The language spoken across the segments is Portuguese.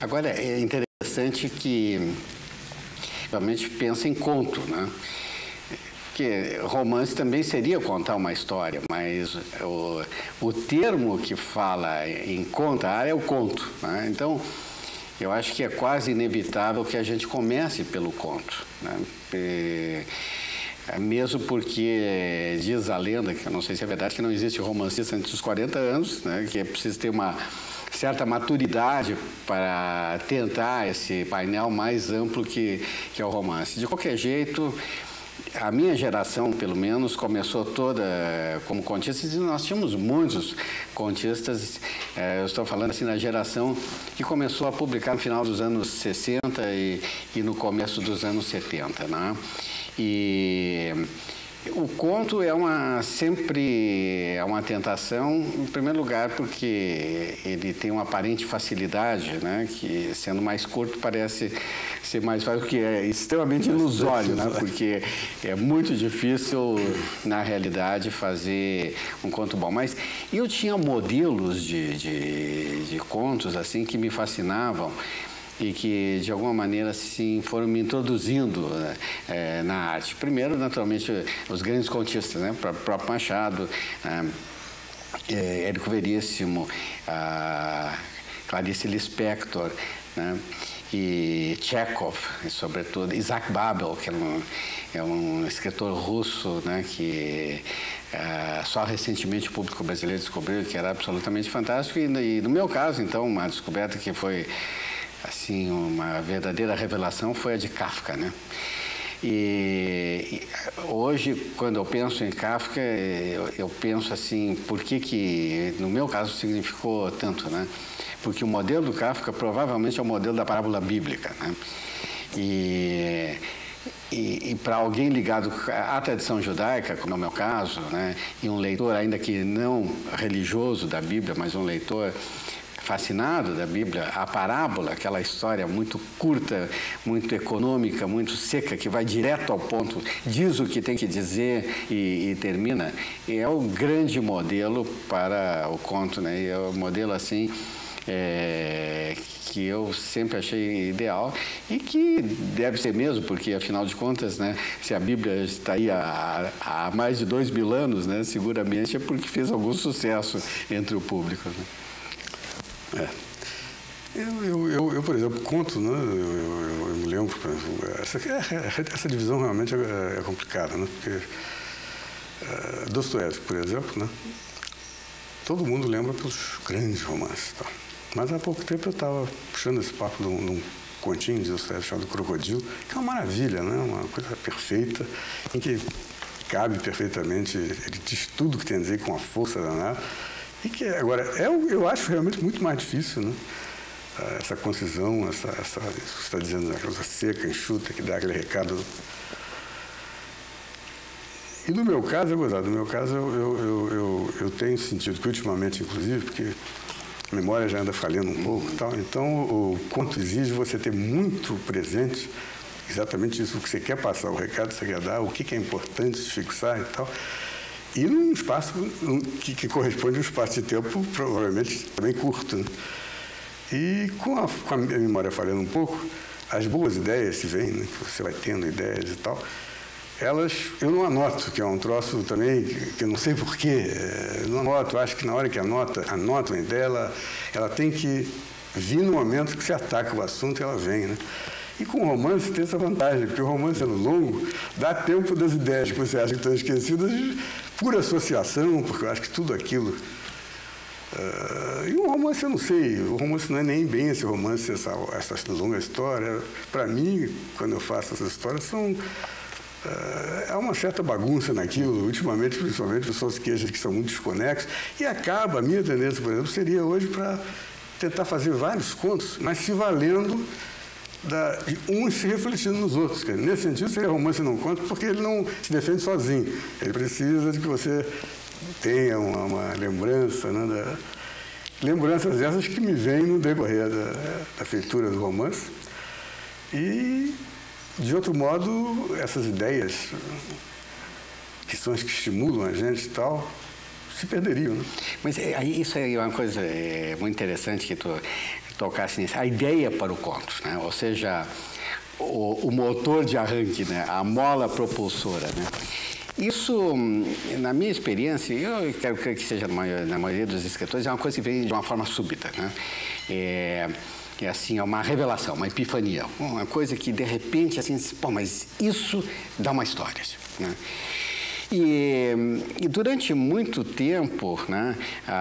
Agora, é interessante que realmente pensa em conto, né? Porque romance também seria contar uma história, mas o termo que fala em contar é o conto, né? Então, eu acho que é quase inevitável que a gente comece pelo conto, né? Mesmo porque diz a lenda, que eu não sei se é verdade, que não existe romancista antes dos 40 anos, né? Que é preciso ter uma certa maturidade para tentar esse painel mais amplo que é o romance. De qualquer jeito, a minha geração, pelo menos, começou toda como contistas, e nós tínhamos muitos contistas. Eu estou falando assim na geração que começou a publicar no final dos anos 60 e no começo dos anos 70, né? E o conto sempre é uma tentação, em primeiro lugar, porque ele tem uma aparente facilidade, né? Que, sendo mais curto, parece ser mais fácil, que é extremamente ilusório, né? Porque é muito difícil, na realidade, fazer um conto bom. Mas eu tinha modelos de contos assim que me fascinavam e que, de alguma maneira, assim, foram me introduzindo na arte. Primeiro, naturalmente, os grandes contistas, né? O próprio Machado, Érico Veríssimo, Clarice Lispector, né? E Chekhov, e, sobretudo, Isaac Babel, que é um escritor russo, né? Que só recentemente o público brasileiro descobriu, que era absolutamente fantástico. E no meu caso, então, uma descoberta que foi assim, uma verdadeira revelação foi a de Kafka, né? E hoje, quando eu penso em Kafka, eu penso assim, por que no meu caso significou tanto, né? Porque o modelo do Kafka provavelmente é o modelo da parábola bíblica, né? E para alguém ligado à tradição judaica, como é o meu caso, né? E um leitor, ainda que não religioso da Bíblia, mas um leitor fascinado da Bíblia, a parábola, aquela história muito curta, muito econômica, muito seca, que vai direto ao ponto, diz o que tem que dizer e termina, é o grande modelo para o conto, né? E é o modelo assim que eu sempre achei ideal e que deve ser mesmo, porque afinal de contas, né, se a Bíblia está aí há mais de 2000 anos, né, seguramente é porque fez algum sucesso entre o público, né? Eu, por exemplo, conto, né? Eu me lembro, por exemplo, essa divisão realmente é complicada, né? Porque Dostoiévski, por exemplo, né? Todo mundo lembra pelos grandes romances, tá? Mas há pouco tempo eu estava puxando esse papo de um continho de Dostoiévski chamado Crocodilo, que é uma maravilha, né? Uma coisa perfeita, em que cabe perfeitamente, ele diz tudo que tem a dizer com a força danada. E que agora, eu acho realmente muito mais difícil, né? Essa concisão, isso que você está dizendo, a coisa seca, enxuta, que dá aquele recado. E no meu caso, eu tenho sentido que ultimamente, inclusive, porque a memória já anda falhando um pouco e tal, então o conto exige você ter muito presente exatamente isso que você quer passar, o recado que você quer dar, o que é importante se fixar e tal. E num espaço que corresponde a um espaço de tempo provavelmente também curto, né? E com a memória falhando um pouco, as boas ideias que vêm, né, que você vai tendo ideias e tal, elas eu não anoto, que é um troço também que eu não sei porquê. Eu não anoto, acho que na hora que anota uma ideia, ela tem que vir no momento que você ataca o assunto e ela vem, né? E com o romance tem essa vantagem, porque o romance sendo longo, dá tempo das ideias que você acha que estão esquecidas, por associação, porque eu acho que tudo aquilo... e o romance, eu não sei, o romance não é nem bem esse romance, essa longa história. Para mim, quando eu faço essas histórias, há uma certa bagunça naquilo. Ultimamente, principalmente, o pessoal se queixa que são muito desconexos. E acaba, a minha tendência, por exemplo, seria hoje para tentar fazer vários contos, mas se valendo de uns se refletindo nos outros. Nesse sentido, seria romance não conto, porque ele não se defende sozinho. Ele precisa de que você tenha uma lembrança, né, lembranças essas que me vêm no decorrer da feitura do romance. E, de outro modo, essas ideias, que são as que estimulam a gente e tal, se perderiam, né? Mas isso é uma coisa muito interessante que tu tocasse nisso, a ideia para o conto, né? Ou seja, o motor de arranque, né? A mola propulsora, né? Isso, na minha experiência, eu quero crer que seja na maioria dos escritores, é uma coisa que vem de uma forma súbita, né? É assim, é uma revelação, uma epifania, uma coisa que de repente assim, pô, mas isso dá uma história, né? E durante muito tempo, né,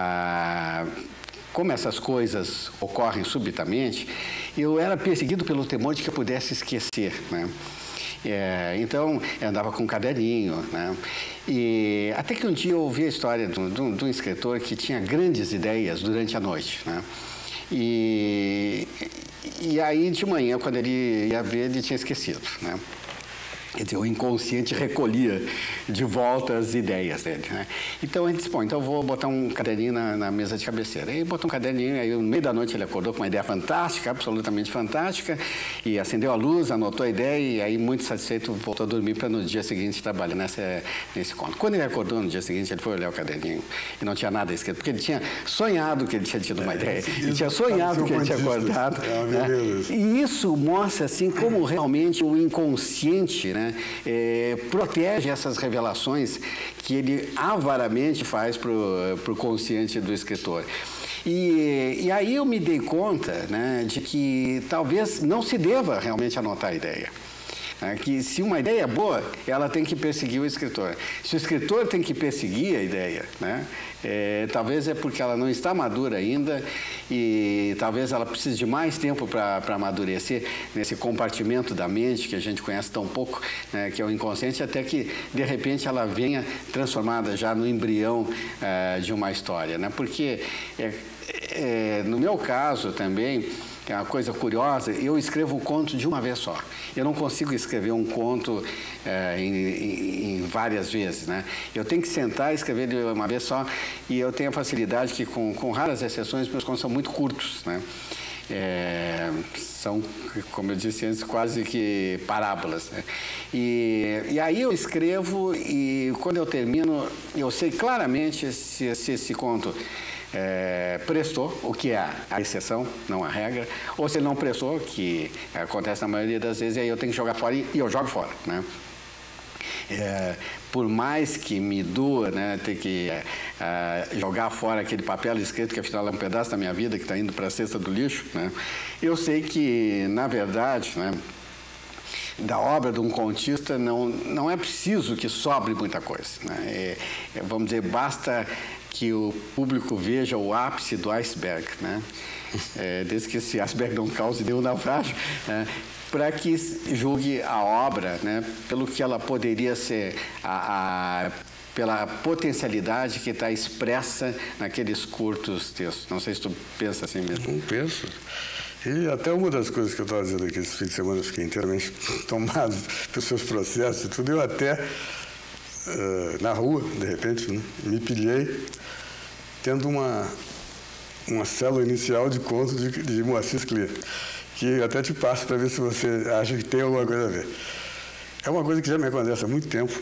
como essas coisas ocorrem subitamente, eu era perseguido pelo temor de que eu pudesse esquecer, né? Então, eu andava com um caderninho, né? E até que um dia eu ouvi a história de um escritor que tinha grandes ideias durante a noite, né? E aí, de manhã, quando ele ia ver, ele tinha esquecido, né? Quer dizer, o inconsciente recolhia de volta as ideias dele, né? Então, ele disse, bom, então eu vou botar um caderninho na mesa de cabeceira. Aí botou um caderninho, aí no meio da noite ele acordou com uma ideia fantástica, absolutamente fantástica, e acendeu a luz, anotou a ideia, e aí, muito satisfeito, voltou a dormir para no dia seguinte trabalhar nesse conto. Quando ele acordou no dia seguinte, ele foi olhar o caderninho e não tinha nada escrito, porque ele tinha sonhado que ele tinha tido uma ideia, ele tinha sonhado que ele tinha acordado, né? E isso mostra, assim, como realmente o inconsciente, né, protege essas revelações que ele avaramente faz para o consciente do escritor. E aí eu me dei conta, né, de que talvez não se deva realmente anotar a ideia. Que se uma ideia é boa, ela tem que perseguir o escritor. Se o escritor tem que perseguir a ideia, né, talvez é porque ela não está madura ainda e talvez ela precise de mais tempo para amadurecer nesse compartimento da mente que a gente conhece tão pouco, né, que é o inconsciente, até que, de repente, ela venha transformada já no embrião de uma história, né? Porque, no meu caso também, é uma coisa curiosa, eu escrevo um conto de uma vez só. Eu não consigo escrever um conto em várias vezes, né? Eu tenho que sentar e escrever de uma vez só e eu tenho a facilidade que, com raras exceções, meus contos são muito curtos, né? São, como eu disse antes, quase que parábolas, né? E aí eu escrevo e, quando eu termino, eu sei claramente se esse conto prestou, o que é a exceção, não a regra, ou se ele não prestou, que acontece na maioria das vezes, e aí eu tenho que jogar fora e eu jogo fora, né? Por mais que me doa, né, ter que jogar fora aquele papel escrito, que afinal é um pedaço da minha vida que está indo para a cesta do lixo, né? Eu sei que, na verdade, né, da obra de um contista não é preciso que sobre muita coisa, né? Vamos dizer, basta que o público veja o ápice do iceberg, né? Desde que esse iceberg não cause nenhum naufrágio, né? Para que julgue a obra, né, pelo que ela poderia ser, pela potencialidade que está expressa naqueles curtos textos. Não sei se tu pensa assim mesmo. Não penso. E até uma das coisas que eu estava dizendo aqui esse fim de semana, eu fiquei inteiramente tomado pelos seus processos e tudo, eu até, na rua, de repente, né, me pilhei tendo uma célula inicial de conto de Moacir Clear, que até te passo para ver se você acha que tem alguma coisa a ver. É uma coisa que já me acontece há muito tempo.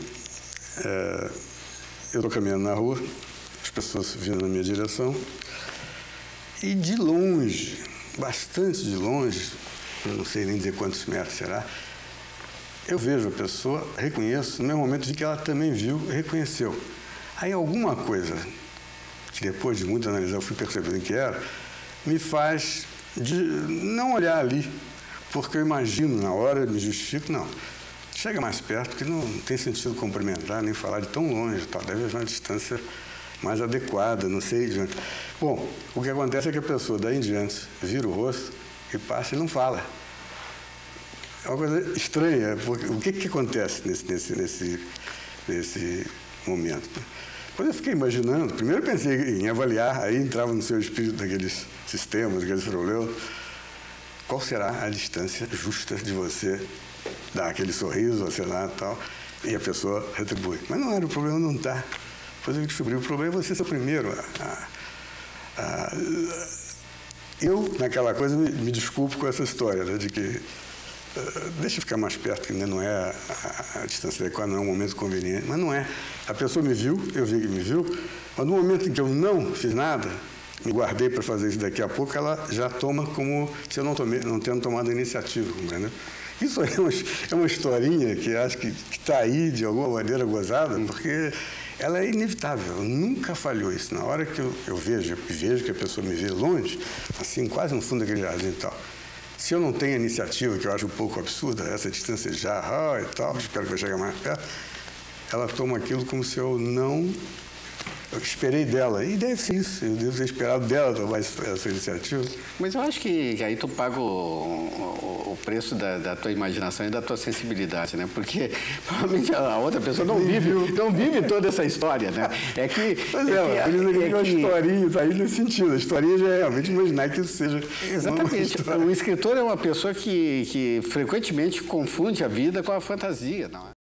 Eu estou caminhando na rua, as pessoas vindo na minha direção, e de longe, bastante de longe, eu não sei nem dizer quantos metros será, eu vejo a pessoa, reconheço, no mesmo momento de que ela também viu e reconheceu. Aí alguma coisa, que depois de muito analisar eu fui percebendo que era, me faz de não olhar ali, porque eu imagino na hora, me justifico, não. Chega mais perto, porque não tem sentido cumprimentar, nem falar de tão longe, tá? Deve haver uma distância mais adequada, não sei. Bom, o que acontece é que a pessoa, daí em diante, vira o rosto e passa e não fala. É uma coisa estranha, porque o que acontece nesse momento? Depois eu fiquei imaginando, primeiro pensei em avaliar, aí entrava no seu espírito daqueles sistemas, aqueles problemas, qual será a distância justa de você dar aquele sorriso, sei lá, tal, e a pessoa retribui. Mas não era, o problema não está. Depois eu descobri, o problema é você ser o primeiro eu, naquela coisa, me desculpo com essa história, né, de que deixa eu ficar mais perto, que ainda não é a distância adequada, não é um momento conveniente, mas não é. A pessoa me viu, eu vi que me viu, mas no momento em que eu não fiz nada, me guardei para fazer isso daqui a pouco, ela já toma como se eu não tendo tomado a iniciativa, entendeu? Isso é uma historinha que acho que está aí, de alguma maneira, gozada, porque ela é inevitável, nunca falhou isso. Na hora que eu vejo que a pessoa me vê longe, assim, quase no fundo daquele jardim e tal, se eu não tenho a iniciativa, que eu acho um pouco absurda, essa distância já e tal, espero que eu chegue mais perto, ela toma aquilo como se eu esperei dela. E deve ser isso, eu devo ter esperado dela tomar essa iniciativa. Mas eu acho que aí tu paga o preço da tua imaginação e da tua sensibilidade, né? Porque provavelmente a outra pessoa não vive toda essa história, né? É que... Pois por isso que uma historinha, está aí nesse sentido. A historinha já é realmente imaginar que isso seja... Exatamente. O escritor é uma pessoa que frequentemente confunde a vida com a fantasia, não é?